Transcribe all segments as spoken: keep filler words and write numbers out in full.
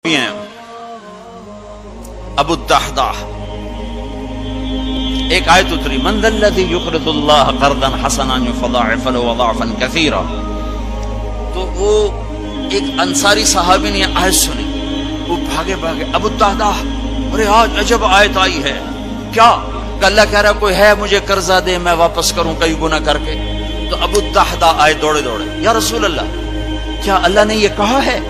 हैं अबू दहदा। एक आयत उतरी, मन दल्लज़ी युक़रिदुल्लाह क़र्ज़न हसनन युफ़ज़ाइफ़ु लहु अज़ाफ़न कसीरा। तो वो एक अंसारी साहबी ने आयत सुनी, वो भागे भागे अबू दहदा, अरे आज अजब आयत आई है। क्या? अल्लाह कह रहा कोई है मुझे कर्जा दे, मैं वापस करूं कई गुना करके। तो अबू दहदा आए दौड़े दौड़े, या रसूल अल्लाह, क्या अल्लाह ने ये कहा है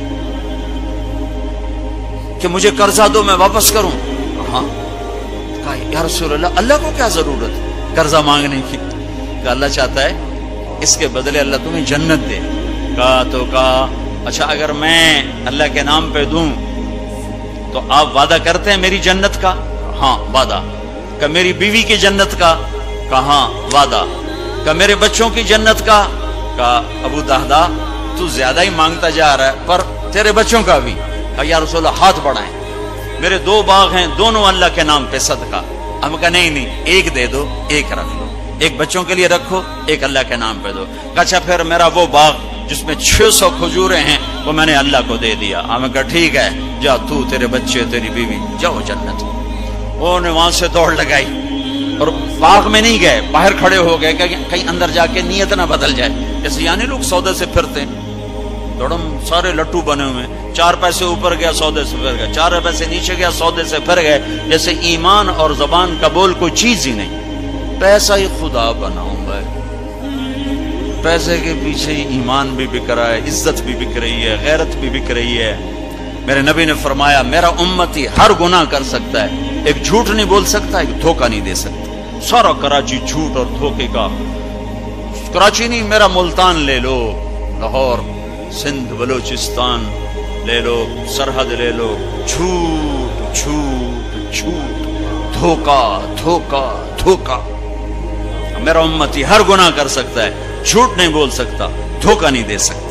कि मुझे कर्जा दो मैं वापस करूं? हाँ। कहा या रसूल अल्लाह, अल्लाह को क्या जरूरत है कर्जा मांगने की? कहा अल्लाह चाहता है इसके बदले अल्लाह तुम्हें जन्नत दे। कहा तो कहा अच्छा अगर मैं अल्लाह के नाम पे दूं तो आप वादा करते हैं मेरी जन्नत का? हाँ वादा। का मेरी बीवी की जन्नत का? कहा वादा। का मेरे बच्चों की जन्नत का? का अबू दहदा तू ज्यादा ही मांगता जा रहा है, पर तेरे बच्चों का भी। का या रसूल हाथ बढ़ाएं, मेरे दो बाग हैं दोनों अल्लाह के नाम पे सदका। हम कहा नहीं नहीं एक दे दो, एक रख लो, एक बच्चों के लिए रखो, एक अल्लाह के नाम पे दो। अच्छा फिर मेरा वो बाग जिसमें छह सौ खजूरें हैं वो मैंने अल्लाह को दे दिया। हमें कहा ठीक है, जा तू तेरे बच्चे तेरी बीवी जाओ जन्नत। उन्होंने वहां से दौड़ लगाई और बाग में नहीं गए, बाहर खड़े हो गए कहीं अंदर जाके नीयत ना बदल जाए। जैसे यानी लोग सौदे से फिरते हैं, दौड़म सारे लट्टू बने हुए, चार पैसे ऊपर गया सौदे से फिर गया, चार पैसे नीचे गया सौदे से फिर गए। जैसे ईमान और जबान का बोल कोई चीज ही नहीं, पैसा ही खुदा बनाऊंगा। पैसे के पीछे ही ईमान भी बिक रहा है, इज्जत भी बिक रही है, गैरत भी बिक रही है। मेरे नबी ने फरमाया मेरा उम्मती हर गुनाह कर सकता है, एक झूठ नहीं बोल सकता, एक धोखा नहीं दे सकता। सारा कराची झूठ और धोखे का। कराची नहीं, मेरा मुल्तान ले लो, लाहौर, सिंध, बलोचिस्तान ले लो, सरहद ले लो, झूठ झूठ झूठ, धोखा धोखा धोखा। मेरा उम्मती हर गुनाह कर सकता है, झूठ नहीं बोल सकता, धोखा नहीं दे सकता।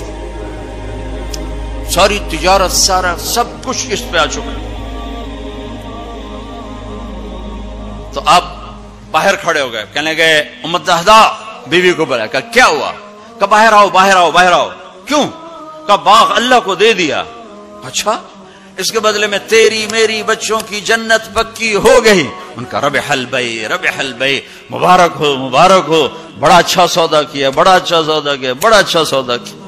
सारी तिजारत सारा सब कुछ इस पे आ चुका। तो आप बाहर खड़े हो गए, कहने गए उम्मत दहदा, बीवी को बुलाया, कहा क्या हुआ? कहा बाहर आओ बाहर आओ बाहर आओ। क्यों? कहा बाग अल्लाह को दे दिया। अच्छा, इसके बदले में तेरी मेरी बच्चों की जन्नत पक्की हो गई। उनका रब हल भाई रब हल भाई, मुबारक हो मुबारक हो, बड़ा अच्छा सौदा किया बड़ा अच्छा सौदा किया बड़ा अच्छा सौदा किया।